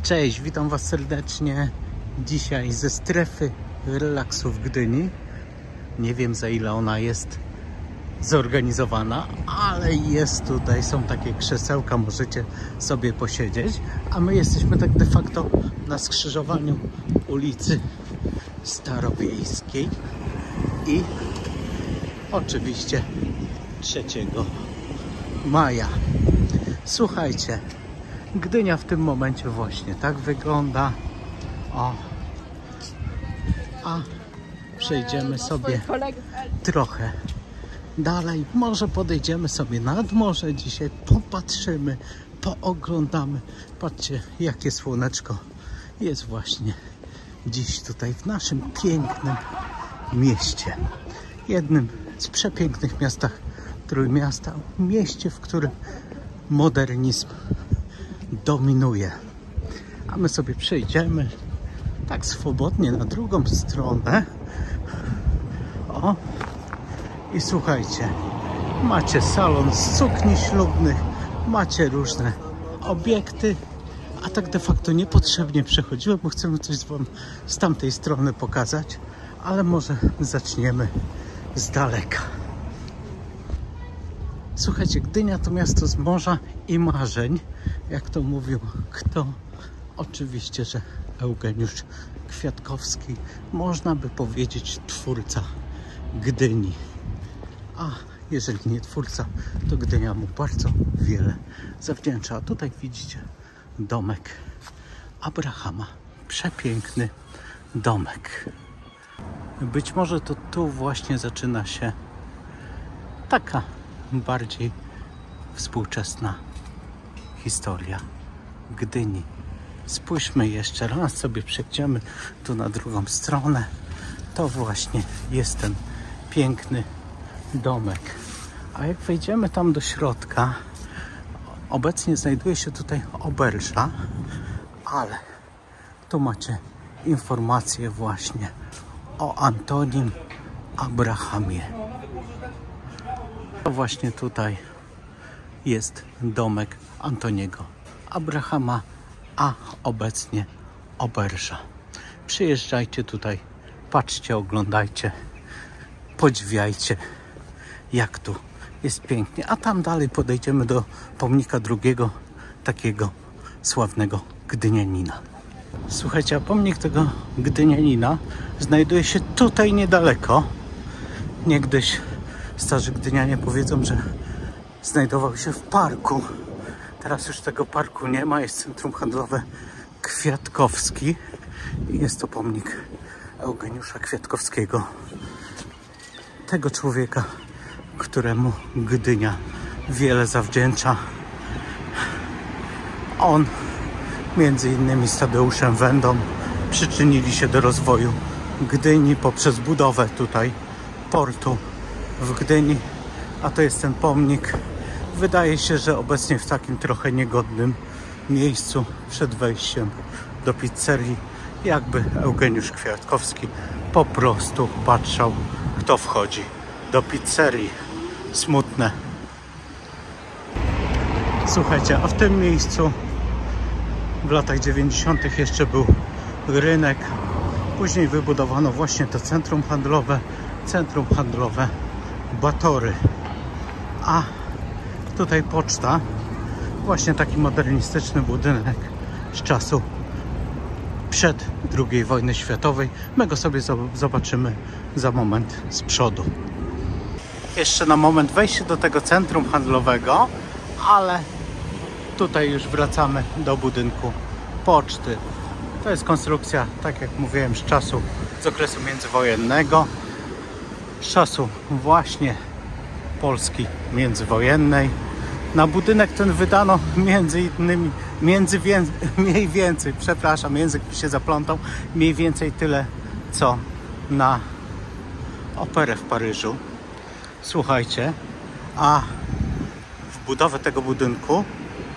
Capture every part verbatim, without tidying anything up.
Cześć, witam Was serdecznie. Dzisiaj ze strefy relaksu w Gdyni. Nie wiem, za ile ona jest zorganizowana, ale jest tutaj, są takie krzesełka, możecie sobie posiedzieć. A my jesteśmy tak de facto na skrzyżowaniu ulicy Starowiejskiej i oczywiście trzeciego maja. Słuchajcie, Gdynia w tym momencie właśnie tak wygląda. O, a przejdziemy sobie trochę dalej. Może podejdziemy sobie nad morze dzisiaj, popatrzymy, pooglądamy. Patrzcie, jakie słoneczko jest właśnie dziś tutaj w naszym pięknym mieście. Jednym z przepięknych miastach Trójmiasta. Mieście, w którym modernizm dominuje. A my sobie przejdziemy tak swobodnie na drugą stronę. O, i słuchajcie, macie salon z sukni ślubnych, macie różne obiekty, a tak de facto niepotrzebnie przechodziłem, bo chcemy coś wam z tamtej strony pokazać, ale może zaczniemy z daleka. Słuchajcie, Gdynia to miasto z morza i marzeń, jak to mówił kto? Oczywiście, że Eugeniusz Kwiatkowski, można by powiedzieć twórca Gdyni. A jeżeli nie twórca, to Gdynia mu bardzo wiele zawdzięcza. A tutaj widzicie domek Abrahama. Przepiękny domek. Być może to tu właśnie zaczyna się taka bardziej współczesna historia Gdyni. Spójrzmy jeszcze raz, sobie przejdziemy tu na drugą stronę. To właśnie jest ten piękny domek. A jak wejdziemy tam do środka, obecnie znajduje się tutaj oberża, ale tu macie informacje właśnie o Antonim Abrahamie. To właśnie tutaj jest domek Antoniego Abrahama, a obecnie oberża. Przyjeżdżajcie tutaj, patrzcie, oglądajcie, podziwiajcie, jak tu jest pięknie. A tam dalej podejdziemy do pomnika drugiego takiego sławnego gdynianina. Słuchajcie, a pomnik tego gdynianina znajduje się tutaj niedaleko. Niegdyś starzy gdynianie powiedzą, że znajdował się w parku. Teraz już tego parku nie ma, jest centrum handlowe Kwiatkowski. Jest to pomnik Eugeniusza Kwiatkowskiego. Tego człowieka, któremu Gdynia wiele zawdzięcza. On między innymi z Tadeuszem Wendą przyczynili się do rozwoju Gdyni poprzez budowę tutaj portu w Gdyni. A to jest ten pomnik. Wydaje się, że obecnie w takim trochę niegodnym miejscu przed wejściem do pizzerii, jakby Eugeniusz Kwiatkowski po prostu patrzał, kto wchodzi do pizzerii. Smutne. Słuchajcie, a w tym miejscu w latach dziewięćdziesiątych jeszcze był rynek. Później wybudowano właśnie to centrum handlowe, centrum handlowe Batory. A tutaj poczta, właśnie taki modernistyczny budynek z czasu przed drugiej wojny światowej. My go sobie zobaczymy za moment z przodu. Jeszcze na moment wejście do tego centrum handlowego, ale tutaj już wracamy do budynku poczty. To jest konstrukcja, tak jak mówiłem, z czasu, z okresu międzywojennego, z czasu właśnie Polski międzywojennej. Na budynek ten wydano między innymi, między wię, mniej więcej, przepraszam, język mi się zaplątał, mniej więcej tyle, co na operę w Paryżu. Słuchajcie, a w budowę tego budynku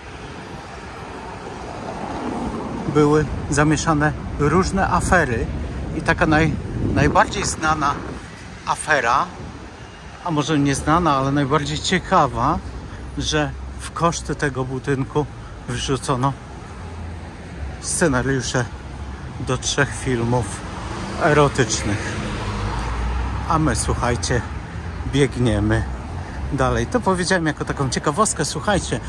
były zamieszane różne afery i taka naj, najbardziej znana afera, a może nie znana, ale najbardziej ciekawa, że w koszty tego budynku wrzucono scenariusze do trzech filmów erotycznych. A my, słuchajcie, biegniemy dalej. To powiedziałem jako taką ciekawostkę, słuchajcie.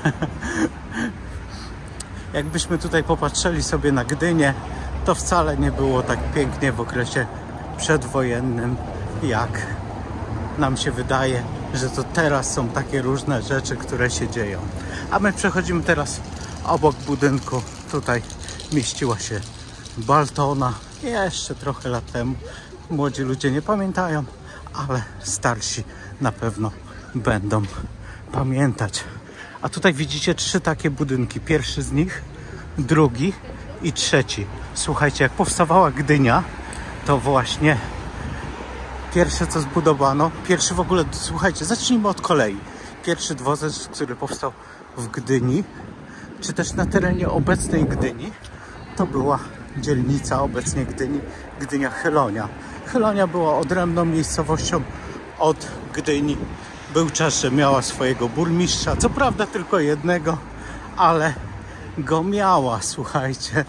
Jakbyśmy tutaj popatrzyli sobie na Gdynię, to wcale nie było tak pięknie w okresie przedwojennym, jak nam się wydaje, że to teraz są takie różne rzeczy, które się dzieją. A my przechodzimy teraz obok budynku. Tutaj mieściła się Baltona. Jeszcze trochę lat temu. Młodzi ludzie nie pamiętają, ale starsi na pewno będą pamiętać. A tutaj widzicie trzy takie budynki. Pierwszy z nich, drugi i trzeci. Słuchajcie, jak powstawała Gdynia, to właśnie pierwsze co zbudowano, pierwszy w ogóle, słuchajcie, zacznijmy od kolei. Pierwszy dworzec, który powstał w Gdyni, czy też na terenie obecnej Gdyni, to była dzielnica obecnie Gdyni, Gdynia Chylonia. Chylonia była odrębną miejscowością od Gdyni. Był czas, że miała swojego burmistrza, co prawda tylko jednego, ale go miała, słuchajcie.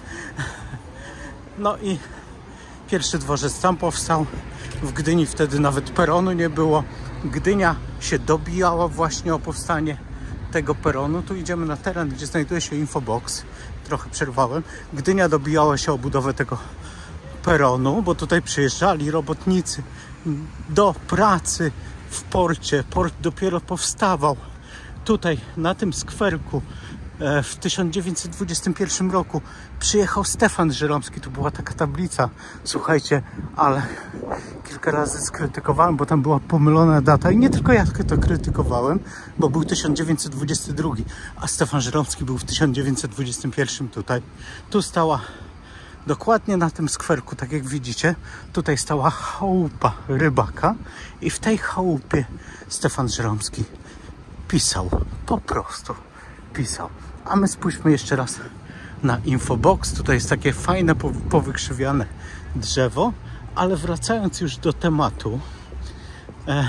No i pierwszy dworzec tam powstał. W Gdyni wtedy nawet peronu nie było. Gdynia się dobijała właśnie o powstanie tego peronu. Tu idziemy na teren, gdzie znajduje się infobox. Trochę przerwałem. Gdynia dobijała się o budowę tego peronu, bo tutaj przyjeżdżali robotnicy do pracy w porcie. Port dopiero powstawał. Tutaj na tym skwerku w tysiąc dziewięćset dwudziestym pierwszym roku przyjechał Stefan Żeromski. Tu była taka tablica, słuchajcie, ale kilka razy skrytykowałem, bo tam była pomylona data i nie tylko ja to krytykowałem, bo był tysiąc dziewięćset dwudziesty drugi, a Stefan Żeromski był w tysiąc dziewięćset dwudziestym pierwszym tutaj. Tu stała dokładnie na tym skwerku, tak jak widzicie, tutaj stała chałupa rybaka i w tej chałupie Stefan Żeromski pisał, po prostu pisał. A my spójrzmy jeszcze raz na infobox. Tutaj jest takie fajne, powykrzywiane drzewo, ale wracając już do tematu, e,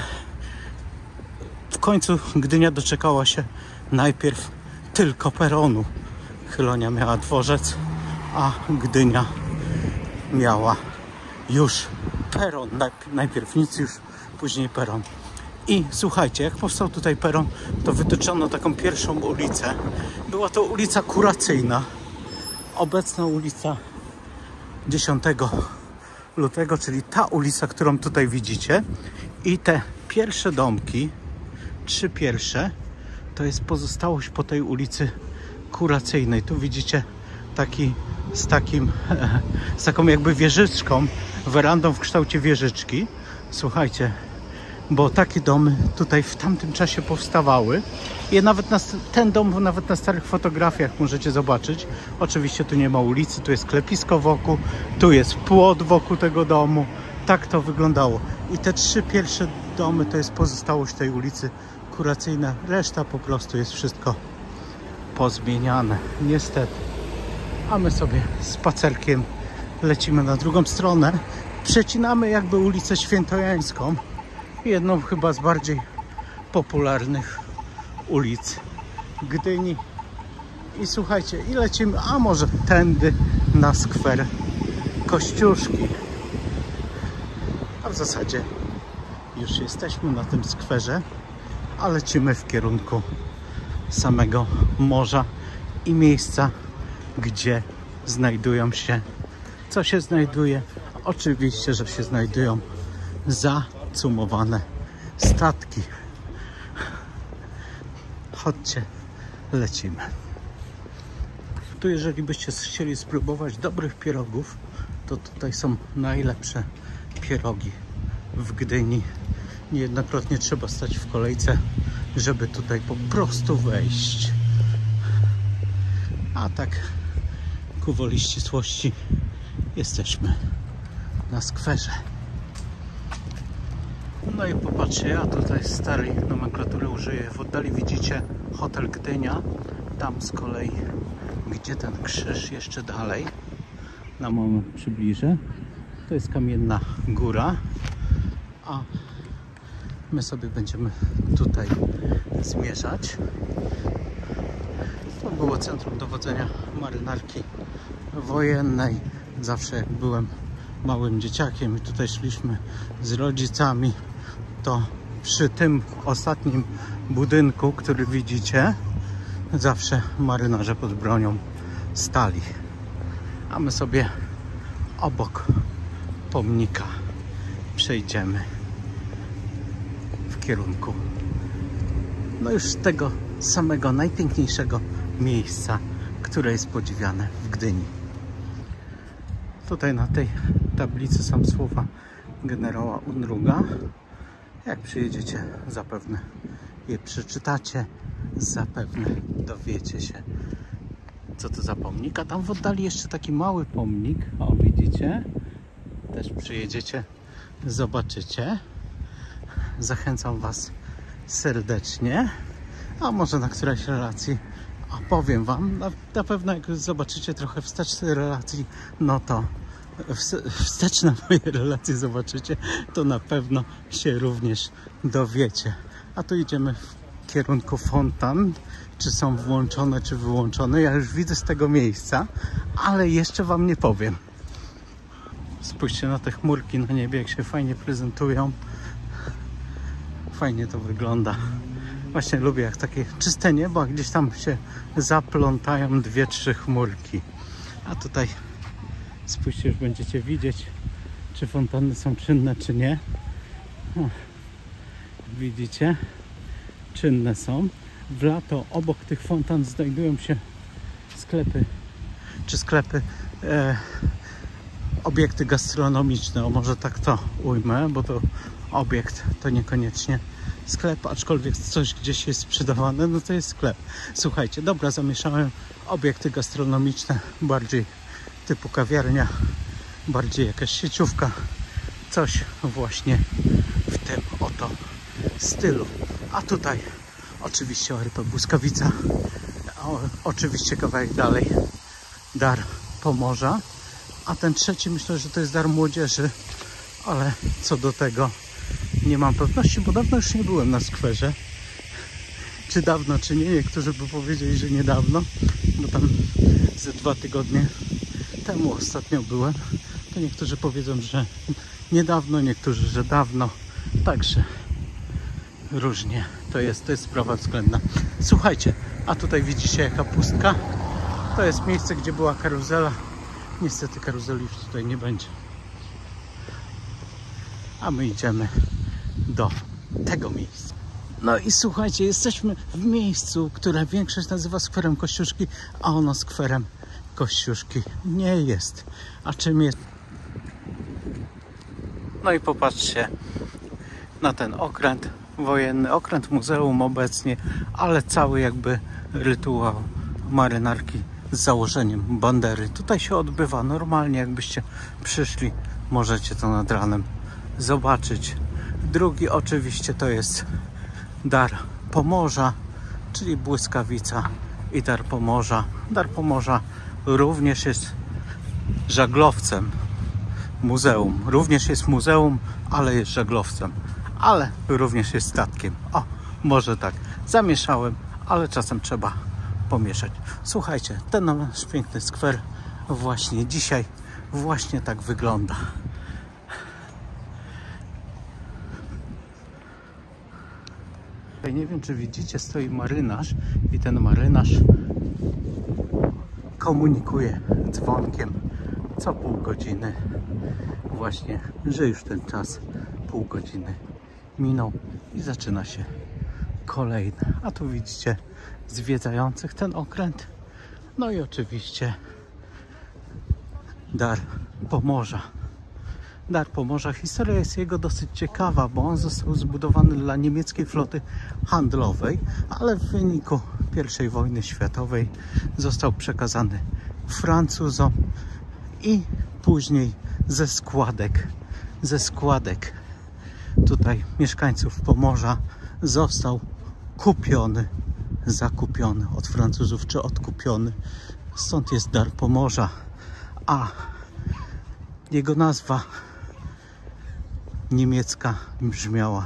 w końcu Gdynia doczekała się najpierw tylko peronu. Chylonia miała dworzec, a Gdynia miała już peron. Najpierw nic już, później peron. I słuchajcie, jak powstał tutaj peron, to wytyczono taką pierwszą ulicę. Była to ulica Kuracyjna. Obecna ulica dziesiątego lutego, czyli ta ulica, którą tutaj widzicie. I te pierwsze domki, trzy pierwsze, to jest pozostałość po tej ulicy Kuracyjnej. Tu widzicie taki z takim, z taką jakby wieżyczką, werandą w kształcie wieżyczki. Słuchajcie, bo takie domy tutaj w tamtym czasie powstawały. I nawet na, ten dom nawet na starych fotografiach możecie zobaczyć. Oczywiście tu nie ma ulicy, tu jest klepisko wokół, tu jest płot wokół tego domu. Tak to wyglądało. I te trzy pierwsze domy to jest pozostałość tej ulicy Kuracyjnej. Reszta po prostu jest wszystko pozmieniane, niestety. A my sobie spacerkiem lecimy na drugą stronę. Przecinamy jakby ulicę Świętojańską, jedną chyba z bardziej popularnych ulic Gdyni. I słuchajcie, i lecimy, a może tędy na skwer Kościuszki. A w zasadzie już jesteśmy na tym skwerze, a lecimy w kierunku samego morza i miejsca, gdzie znajdują się, co się znajduje. Oczywiście, że się znajdują zacumowane statki. Chodźcie, lecimy. Tu jeżeli byście chcieli spróbować dobrych pierogów, to tutaj są najlepsze pierogi w Gdyni. Niejednokrotnie trzeba stać w kolejce, żeby tutaj po prostu wejść. A tak ku woli ścisłości jesteśmy na skwerze. No i popatrzcie, ja tutaj starej nomenklatury użyję. W oddali widzicie hotel Gdynia. Tam z kolei, gdzie ten krzyż, jeszcze dalej, na moment przybliżę, to jest Kamienna Góra, a my sobie będziemy tutaj zmierzać. To było centrum dowodzenia marynarki wojennej. Zawsze jak byłem małym dzieciakiem i tutaj szliśmy z rodzicami, to przy tym ostatnim budynku, który widzicie, zawsze marynarze pod bronią stali. A my sobie obok pomnika przejdziemy w kierunku no już tego samego najpiękniejszego miejsca, które jest podziwiane w Gdyni. Tutaj na tej tablicy są słowa generała Unruga. Jak przyjedziecie, zapewne je przeczytacie, zapewne dowiecie się, co to za pomnik. A tam w oddali jeszcze taki mały pomnik, o widzicie, też przyjedziecie, zobaczycie. Zachęcam Was serdecznie, a może na którejś relacji opowiem Wam. Na, na pewno jak zobaczycie trochę wstecz tej relacji, no to wsteczne moje relacje zobaczycie, to na pewno się również dowiecie. A tu idziemy w kierunku fontan. Czy są włączone, czy wyłączone? Ja już widzę z tego miejsca, ale jeszcze Wam nie powiem. Spójrzcie na te chmurki na niebie, jak się fajnie prezentują. Fajnie to wygląda. Właśnie lubię, jak takie czyste niebo, a gdzieś tam się zaplątają dwie, trzy chmurki. A tutaj spójrzcie, już będziecie widzieć, czy fontanny są czynne, czy nie. O, widzicie? Czynne są. W lato obok tych fontan znajdują się sklepy, czy sklepy, e, obiekty gastronomiczne, o może tak to ujmę, bo to obiekt to niekoniecznie sklep, aczkolwiek coś gdzieś jest sprzedawane, no to jest sklep. Słuchajcie, dobra, zamieszałem obiekty gastronomiczne, bardziej typu kawiarnia, bardziej jakaś sieciówka, coś właśnie w tym oto stylu. A tutaj oczywiście O R P Błyskawica, o, oczywiście kawałek dalej Dar Pomorza, a ten trzeci myślę, że to jest Dar Młodzieży, ale co do tego nie mam pewności, bo dawno już nie byłem na skwerze. Czy dawno, czy nie, niektórzy by powiedzieli, że niedawno, bo tam ze dwa tygodnie temu ostatnio byłem, to niektórzy powiedzą, że niedawno, niektórzy, że dawno, także różnie to jest, to jest sprawa względna. Słuchajcie, a tutaj widzicie jaka pustka, to jest miejsce, gdzie była karuzela. Niestety karuzeli już tutaj nie będzie. A my idziemy do tego miejsca. No i słuchajcie, jesteśmy w miejscu, które większość nazywa skwerem Kościuszki, a ono skwerem Kościuszki nie jest. A czym jest? No i popatrzcie na ten okręt wojenny, okręt muzeum obecnie, ale cały jakby rytuał marynarki z założeniem bandery. Tutaj się odbywa normalnie, jakbyście przyszli, możecie to nad ranem zobaczyć. Drugi oczywiście to jest Dar Pomorza, czyli Błyskawica i Dar Pomorza. Dar Pomorza również jest żaglowcem muzeum. Również jest muzeum, ale jest żaglowcem. Ale również jest statkiem. O, może tak. Zamieszałem, ale czasem trzeba pomieszać. Słuchajcie, ten nasz piękny skwer właśnie dzisiaj właśnie tak wygląda. Nie wiem, czy widzicie, stoi marynarz i ten marynarz komunikuje dzwonkiem co pół godziny właśnie, że już ten czas pół godziny minął i zaczyna się kolejny. A tu widzicie zwiedzających ten okręt. No i oczywiście Dar Pomorza. Dar Pomorza. Historia jest jego dosyć ciekawa, bo on został zbudowany dla niemieckiej floty handlowej, ale w wyniku pierwszej wojny światowej został przekazany Francuzom i później ze składek, ze składek tutaj mieszkańców Pomorza został kupiony, zakupiony od Francuzów, czy odkupiony. Stąd jest Dar Pomorza, a jego nazwa niemiecka brzmiała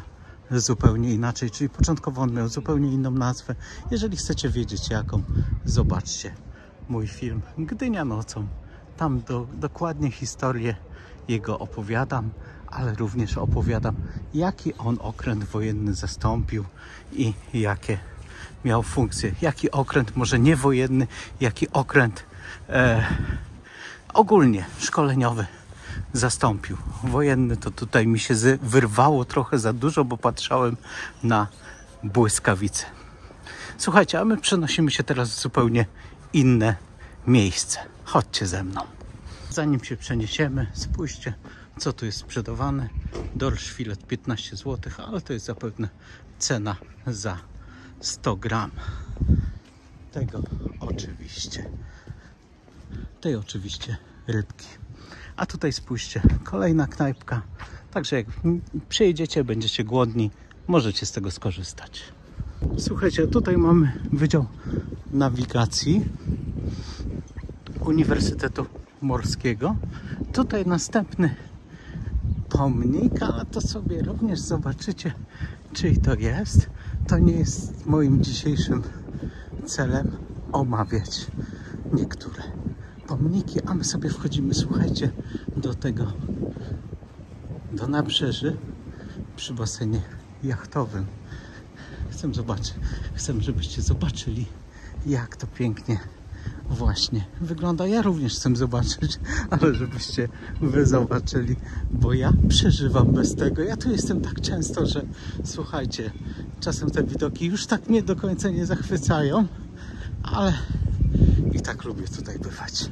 zupełnie inaczej, czyli początkowo on miał zupełnie inną nazwę. Jeżeli chcecie wiedzieć jaką, zobaczcie mój film Gdynia nocą. Tam do, dokładnie historię jego opowiadam, ale również opowiadam, jaki on okręt wojenny zastąpił i jakie miał funkcje. Jaki okręt, może nie wojenny, jaki okręt e, ogólnie szkoleniowy zastąpił. Wojenny to tutaj mi się wyrwało trochę za dużo, bo patrzałem na błyskawice. Słuchajcie, a my przenosimy się teraz w zupełnie inne miejsce. Chodźcie ze mną. Zanim się przeniesiemy, spójrzcie, co tu jest sprzedawane. Dorsz filet piętnaście złotych, ale to jest zapewne cena za sto gram. Tego oczywiście. Tej oczywiście rybki. A tutaj spójrzcie, kolejna knajpka. Także jak przyjedziecie, będziecie głodni, możecie z tego skorzystać. Słuchajcie, tutaj mamy Wydział Nawigacji Uniwersytetu Morskiego. Tutaj następny pomnik, ale to sobie również zobaczycie, czyj to jest. To nie jest moim dzisiejszym celem omawiać niektóre pomniki, a my sobie wchodzimy, słuchajcie, do tego, do nabrzeży przy basenie jachtowym. Chcę zobaczyć, chcę, żebyście zobaczyli, jak to pięknie właśnie wygląda. Ja również chcę zobaczyć, ale żebyście wy zobaczyli, bo ja przeżywam bez tego. Ja tu jestem tak często, że słuchajcie, czasem te widoki już tak mnie do końca nie zachwycają, ale i tak lubię tutaj bywać.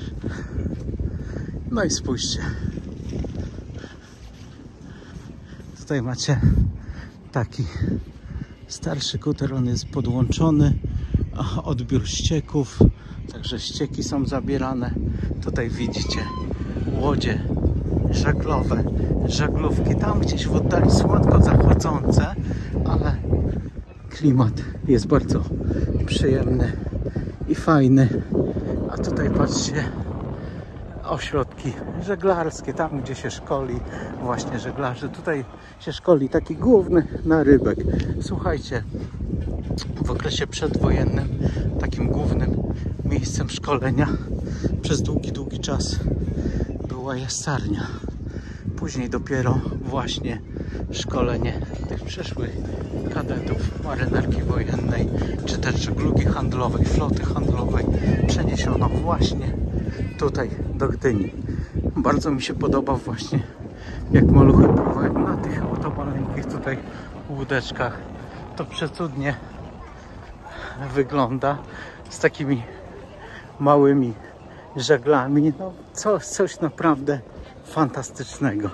No i spójrzcie. Tutaj macie taki starszy kuter, on jest podłączony, odbiór ścieków, także ścieki są zabierane. Tutaj widzicie łodzie żaglowe, żaglówki, tam gdzieś w oddali słonko zachodzące, ale klimat jest bardzo przyjemny i fajny. A tutaj patrzcie, ośrodki żeglarskie, tam gdzie się szkoli właśnie żeglarzy. Tutaj się szkoli taki główny narybek. Słuchajcie, w okresie przedwojennym takim głównym miejscem szkolenia przez długi, długi czas była jastarnia. Później dopiero właśnie szkolenie tych przyszłych kadetów marynarki wojennej, czy też żeglugi handlowej, floty handlowej przeniesiono właśnie tutaj do Gdyni. Bardzo mi się podoba właśnie, jak maluchy pływają na tych oto maleńkich tutaj łódeczkach. To przecudnie wygląda z takimi małymi żaglami. No, coś, coś naprawdę fantastycznego.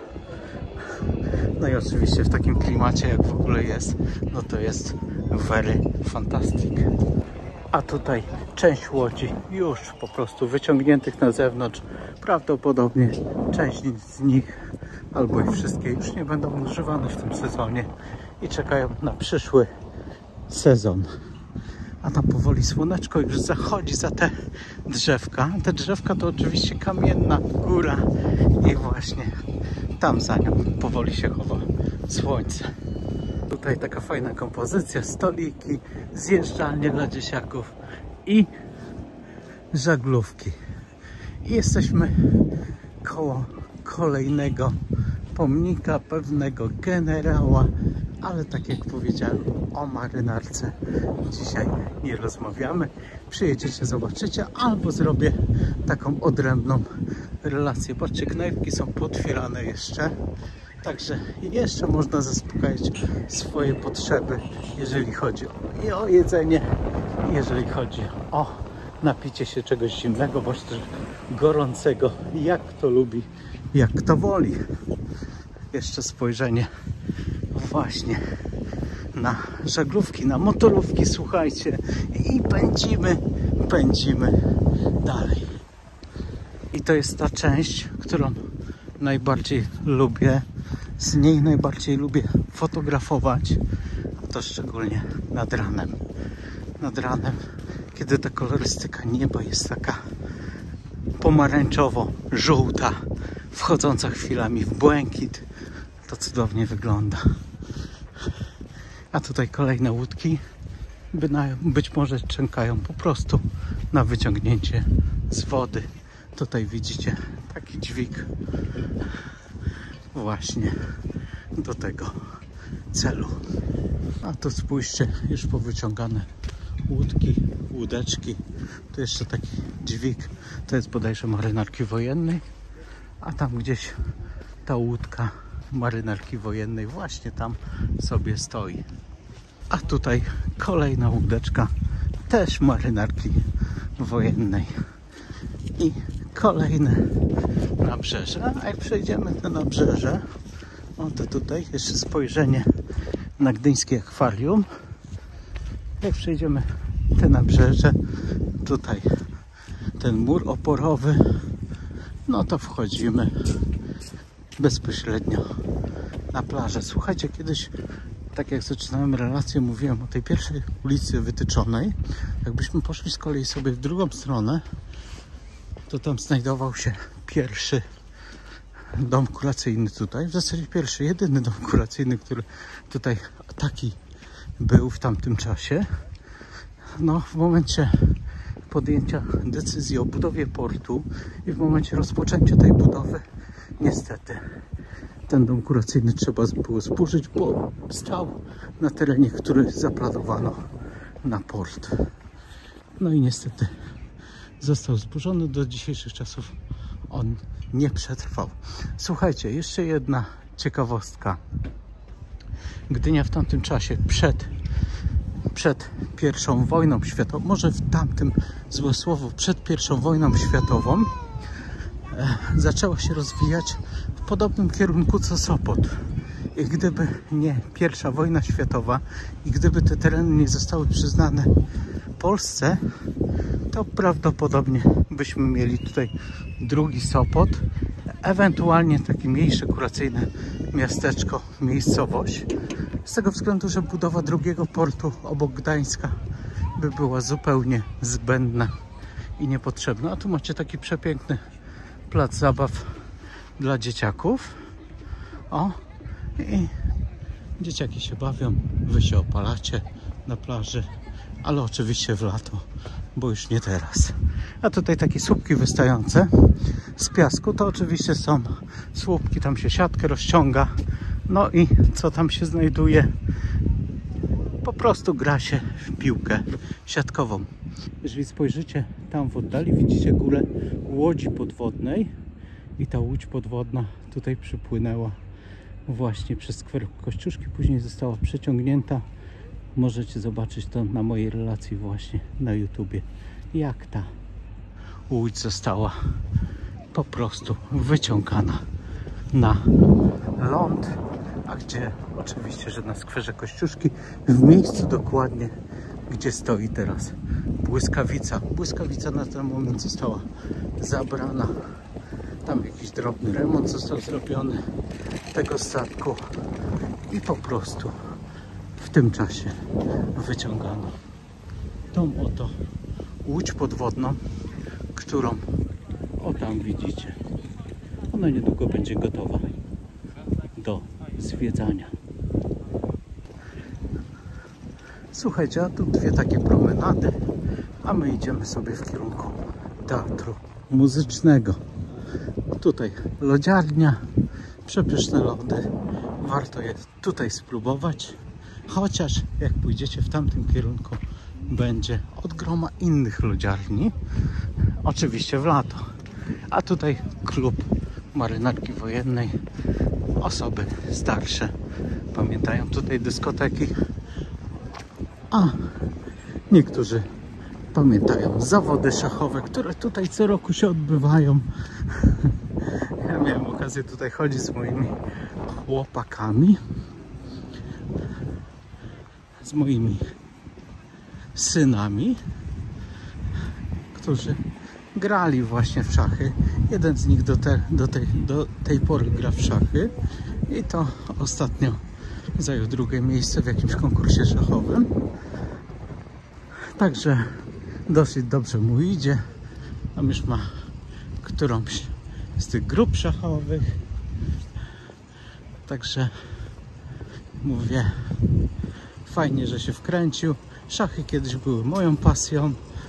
No i oczywiście w takim klimacie, jak w ogóle jest, no to jest very fantastic. A tutaj część łodzi już po prostu wyciągniętych na zewnątrz. Prawdopodobnie część z nich, albo i wszystkie, już nie będą używane w tym sezonie i czekają na przyszły sezon. A tam powoli słoneczko już zachodzi za te drzewka. Te drzewka to oczywiście kamienna góra i właśnie tam za nią powoli się chowa słońce. Tutaj taka fajna kompozycja, stoliki, zjeżdżalnie dla dzieciaków i żaglówki. I jesteśmy koło kolejnego pomnika pewnego generała, ale tak jak powiedziałem, o marynarce dzisiaj nie rozmawiamy. Przyjedziecie, zobaczycie, albo zrobię taką odrębną relację. Patrzcie, knajpki są potwierane jeszcze, także jeszcze można zaspokajać swoje potrzeby, jeżeli chodzi o, i o jedzenie, jeżeli chodzi o napicie się czegoś zimnego, bądź też gorącego, jak kto lubi, jak kto woli. Jeszcze spojrzenie właśnie na żaglówki, na motorówki, słuchajcie, i pędzimy, pędzimy dalej. I to jest ta część, którą najbardziej lubię, z niej najbardziej lubię fotografować, a to szczególnie nad ranem. Nad ranem, kiedy ta kolorystyka nieba jest taka pomarańczowo-żółta, wchodząca chwilami w błękit, to cudownie wygląda. A tutaj kolejne łódki być może czekają po prostu na wyciągnięcie z wody. Tutaj widzicie taki dźwig właśnie do tego celu. A tu spójrzcie, już powyciągane łódki, łódeczki. Tu jeszcze taki dźwig, to jest bodajże marynarki wojennej, a tam gdzieś ta łódka marynarki wojennej właśnie tam sobie stoi. A tutaj kolejna łódeczka też marynarki wojennej i kolejne nabrzeże. A jak przejdziemy te nabrzeże, no to tutaj jeszcze spojrzenie na gdyńskie akwarium. Jak przejdziemy te nabrzeże, tutaj ten mur oporowy, no to wchodzimy bezpośrednio na plażę. Słuchajcie, kiedyś, tak jak zaczynałem relację, mówiłem o tej pierwszej ulicy Wytyczonej. Jakbyśmy poszli z kolei sobie w drugą stronę, to tam znajdował się pierwszy dom kuracyjny tutaj. W zasadzie pierwszy, jedyny dom kuracyjny, który tutaj taki był w tamtym czasie. No, w momencie podjęcia decyzji o budowie portu i w momencie rozpoczęcia tej budowy, niestety, ten dom kuracyjny trzeba było zburzyć, bo stał na terenie, który zaplanowano na port. No i niestety został zburzony. Do dzisiejszych czasów on nie przetrwał. Słuchajcie, jeszcze jedna ciekawostka. Gdynia w tamtym czasie, przed, przed pierwszą wojną światową, może w tamtym, złe słowo, przed pierwszą wojną światową, e, zaczęła się rozwijać w podobnym kierunku co Sopot. I gdyby nie pierwsza wojna światowa i gdyby te tereny nie zostały przyznane Polsce, to prawdopodobnie byśmy mieli tutaj drugi Sopot, ewentualnie takie mniejsze kuracyjne miasteczko, miejscowość. Z tego względu, że budowa drugiego portu obok Gdańska by była zupełnie zbędna i niepotrzebna. A tu macie taki przepiękny plac zabaw dla dzieciaków. O, i dzieciaki się bawią, wy się opalacie na plaży, ale oczywiście w lato, bo już nie teraz. A tutaj takie słupki wystające z piasku, to oczywiście są słupki, tam się siatkę rozciąga. No i co tam się znajduje? Po prostu gra się w piłkę siatkową. Jeżeli spojrzycie tam w oddali, widzicie górę łodzi podwodnej i ta łódź podwodna tutaj przypłynęła właśnie przez skwer Kościuszki, później została przeciągnięta. Możecie zobaczyć to na mojej relacji właśnie na YouTubie, jak ta łódź została po prostu wyciągana na ląd, a gdzie oczywiście, że na skwerze Kościuszki, w miejscu dokładnie, gdzie stoi teraz błyskawica. Błyskawica na ten moment została zabrana. Tam jakiś drobny remont został zrobiony tego statku i po prostu w tym czasie wyciągano tą oto łódź podwodną, którą o tam widzicie. Ona niedługo będzie gotowa do zwiedzania. Słuchajcie, a tu dwie takie promenady, a my idziemy sobie w kierunku teatru muzycznego. Tutaj lodziarnia, przepyszne lody. Warto je tutaj spróbować. Chociaż jak pójdziecie w tamtym kierunku, będzie od groma innych lodziarni. Oczywiście w lato. A tutaj klub marynarki wojennej. Osoby starsze pamiętają tutaj dyskoteki. A niektórzy pamiętają zawody szachowe, które tutaj co roku się odbywają. Ja miałem okazję tutaj chodzić z moimi chłopakami, z moimi synami, którzy grali właśnie w szachy. Jeden z nich do, te, do, tej, do tej pory gra w szachy i to ostatnio zajął drugie miejsce w jakimś konkursie szachowym. Także dosyć dobrze mu idzie. Tam już ma którąś z tych grup szachowych. Także mówię, Fajnie, że się wkręcił. Szachy kiedyś były moją pasją,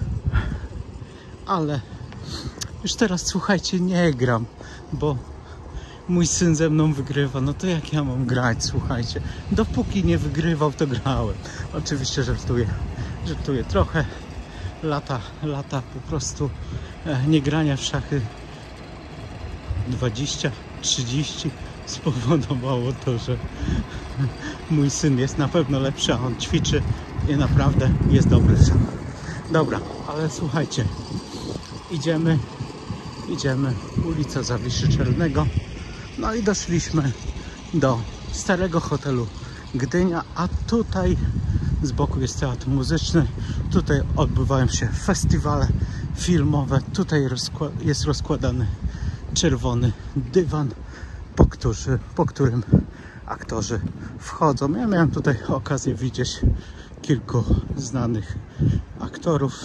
ale już teraz, słuchajcie, nie gram, bo mój syn ze mną wygrywa. No to jak ja mam grać, słuchajcie? Dopóki nie wygrywał, to grałem. Oczywiście żartuję, żartuję trochę. Lata, lata po prostu nie grania w szachy dwadzieścia trzydzieści spowodowało to, że mój syn jest na pewno lepszy, a on ćwiczy i naprawdę jest dobry w szach. Dobra, ale słuchajcie, idziemy, idziemy, ulica Zawiszy Czelnego, no i doszliśmy do starego hotelu Gdynia, a tutaj z boku jest teatr muzyczny, tutaj odbywają się festiwale filmowe, tutaj rozkład jest rozkładany czerwony dywan, po, którzy, po którym aktorzy wchodzą. Ja miałem tutaj okazję widzieć kilku znanych aktorów,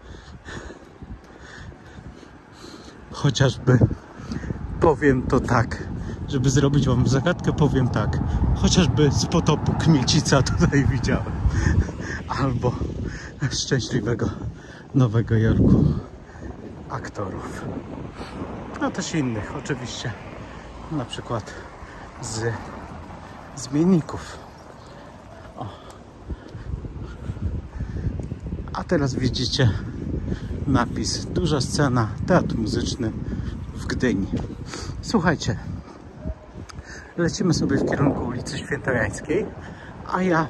chociażby powiem to tak, żeby zrobić wam zagadkę, powiem tak, chociażby z Potopu Kmiecica tutaj widziałem, albo Szczęśliwego Nowego Jorku aktorów, no też innych oczywiście, na przykład z Zmienników. O. A teraz widzicie napis: duża scena, teatr muzyczny w Gdyni. Słuchajcie, lecimy sobie w kierunku ulicy Świętojańskiej, a ja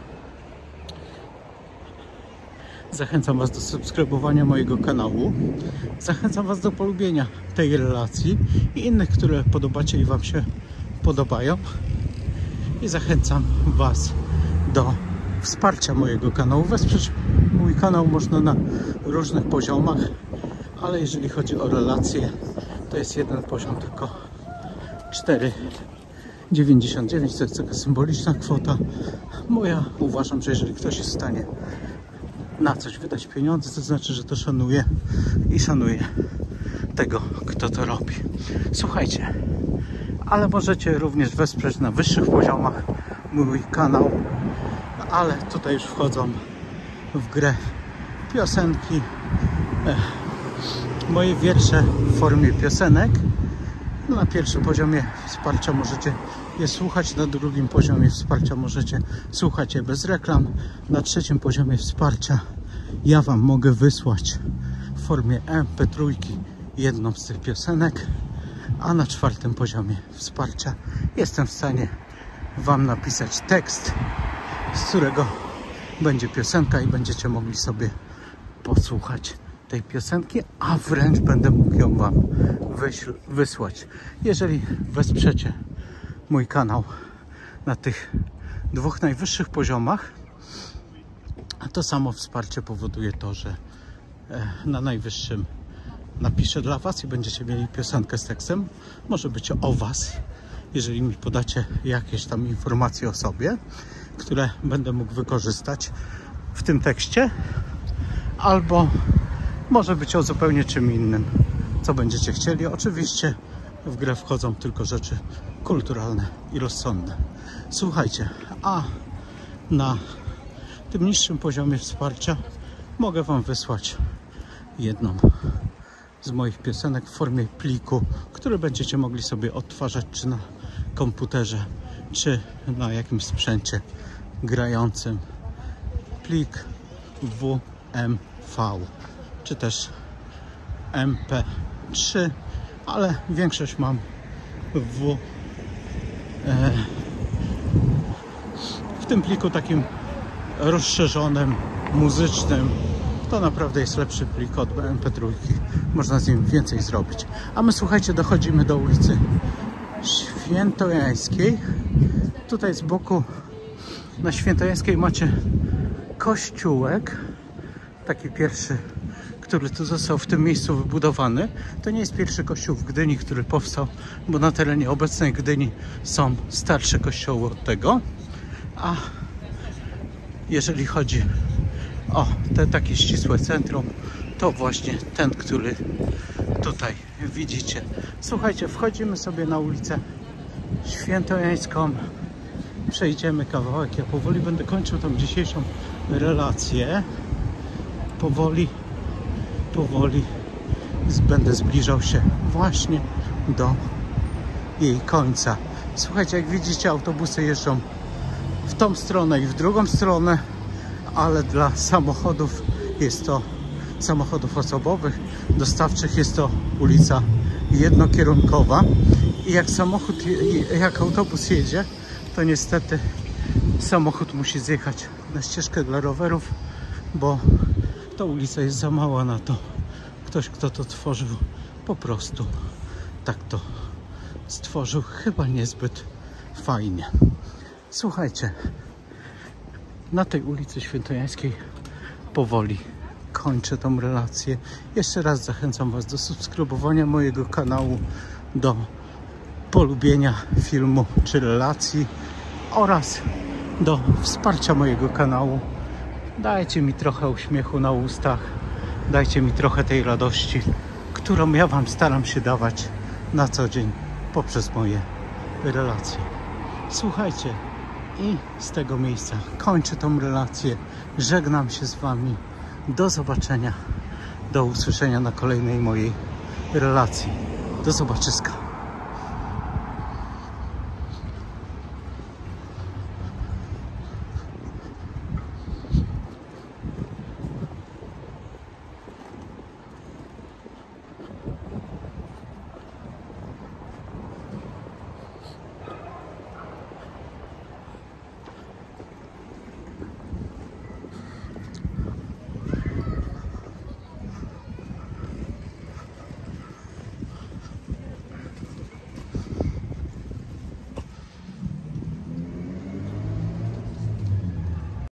zachęcam was do subskrybowania mojego kanału, zachęcam was do polubienia tej relacji i innych, które podobacie i wam się podobają, i zachęcam was do wsparcia mojego kanału. Wesprzeć mój kanał można na różnych poziomach, ale jeżeli chodzi o relacje, to jest jeden poziom tylko, cztery dziewięćdziesiąt dziewięć, to jest taka symboliczna kwota moja. Uważam, że jeżeli ktoś jest w stanie na coś wydać pieniądze, to znaczy, że to szanuje i szanuje tego, kto to robi. Słuchajcie, ale możecie również wesprzeć na wyższych poziomach mój kanał, ale tutaj już wchodzą w grę piosenki, moje wiersze w formie piosenek. Na pierwszym poziomie wsparcia możecie je słuchać, na drugim poziomie wsparcia możecie słuchać je bez reklam, na trzecim poziomie wsparcia ja wam mogę wysłać w formie em pe trzy jedną z tych piosenek, a na czwartym poziomie wsparcia jestem w stanie wam napisać tekst, z którego będzie piosenka i będziecie mogli sobie posłuchać tej piosenki, a wręcz będę mógł ją wam wysłać. Jeżeli wesprzecie mój kanał na tych dwóch najwyższych poziomach, to samo wsparcie powoduje to, że na najwyższym napiszę dla was i będziecie mieli piosenkę z tekstem. Może być o was, jeżeli mi podacie jakieś tam informacje o sobie, które będę mógł wykorzystać w tym tekście, albo może być o zupełnie czym innym, co będziecie chcieli. Oczywiście w grę wchodzą tylko rzeczy kulturalne i rozsądne. Słuchajcie, a na tym niższym poziomie wsparcia mogę wam wysłać jedną z moich piosenek w formie pliku, który będziecie mogli sobie odtwarzać czy na komputerze, czy na jakimś sprzęcie grającym. Plik W M V, czy też em pe trzy, ale większość mam w, e, w tym pliku takim rozszerzonym, muzycznym. To naprawdę jest lepszy plik od em pe trzy. Można z nim więcej zrobić. A my, słuchajcie, dochodzimy do ulicy Świętojańskiej. Tutaj z boku na Świętojańskiej macie kościółek. Taki pierwszy, który tu został w tym miejscu wybudowany. To nie jest pierwszy kościół w Gdyni, który powstał, bo na terenie obecnej Gdyni są starsze kościoły od tego. A jeżeli chodzi o te takie ścisłe centrum, to właśnie ten, który tutaj widzicie. Słuchajcie, wchodzimy sobie na ulicę Świętojańską przejdziemy kawałek. Ja powoli będę kończył tą dzisiejszą relację. Powoli, powoli będę zbliżał się właśnie do jej końca. Słuchajcie, jak widzicie, autobusy jeżdżą w tą stronę i w drugą stronę, ale dla samochodów jest to, samochodów osobowych, dostawczych jest to ulica jednokierunkowa i jak samochód, jak autobus jedzie, to niestety samochód musi zjechać na ścieżkę dla rowerów, bo ta ulica jest za mała na to. Ktoś, kto to tworzył, po prostu tak to stworzył, chyba niezbyt fajnie. Słuchajcie, na tej ulicy Świętojańskiej powoli kończę tą relację. Jeszcze raz zachęcam Was do subskrybowania mojego kanału, do polubienia filmu czy relacji oraz do wsparcia mojego kanału. Dajcie mi trochę uśmiechu na ustach, dajcie mi trochę tej radości, którą ja Wam staram się dawać na co dzień poprzez moje relacje. Słuchajcie, i z tego miejsca kończę tą relację. Żegnam się z Wami. Do zobaczenia, do usłyszenia na kolejnej mojej relacji. Do zobaczenia.